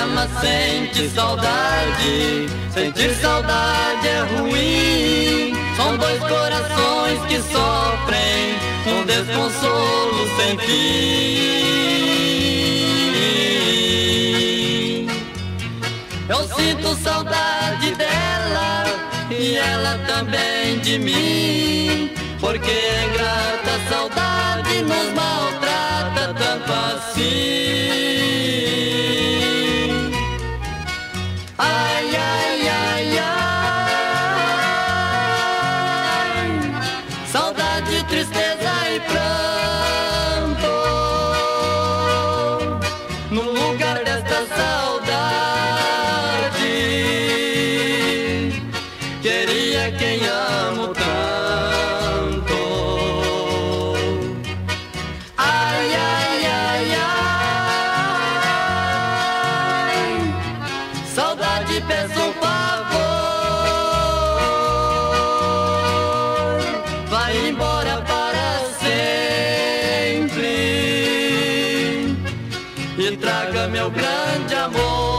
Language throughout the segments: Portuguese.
ama sente saudade. Sentir saudade é ruim. São dois corações que sofrem um desconsolo sem fim. Eu sinto saudade dela e ela também de mim, porque a ingrata saudade nos maltrata tanto assim. Ai, ai, ai, ai, saudade, tristeza e pranto. No lugar desta saudade, queria quem amo tanto. Ai, ai, ai, ai, saudade, peço um favor, vai embora para sempre e traga meu grande amor.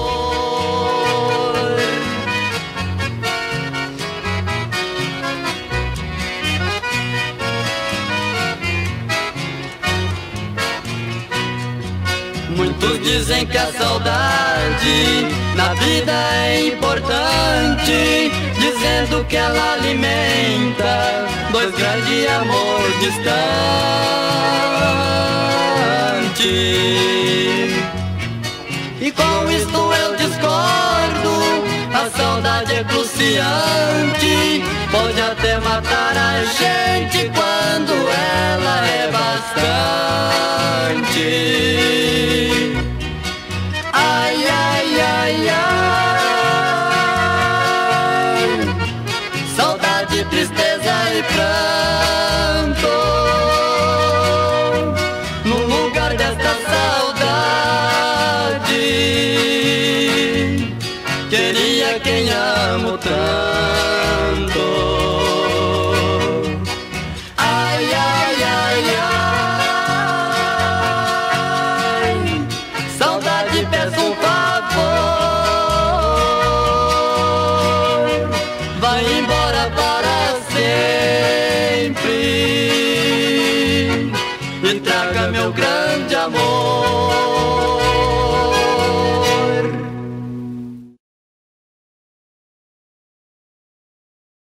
Muitos dizem que a saudade na vida é importante, dizendo que ela alimenta dois grandes amores distantes. E com isto eu discordo, a saudade é cruciante, pode até matar a gente quando ela é bastante. Ai, ai, ai, ai, saudade, tristeza e pranto. No lugar desta saudade, queria quem amo tanto.